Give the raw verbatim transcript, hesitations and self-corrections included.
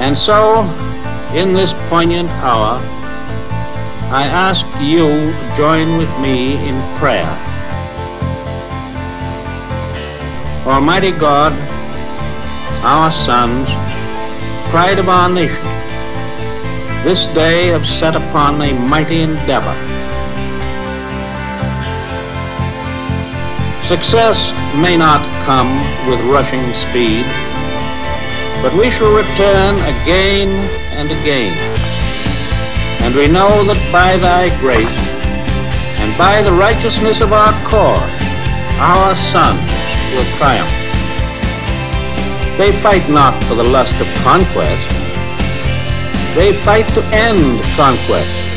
And so, in this poignant hour, I ask you to join with me in prayer. Almighty God, our sons, pride of our nation, this day have set upon a mighty endeavor. Success may not come with rushing speed, but we shall return again and again. And we know that by thy grace and by the righteousness of our cause, our sons will triumph. They fight not for the lust of conquest. They fight to end conquest.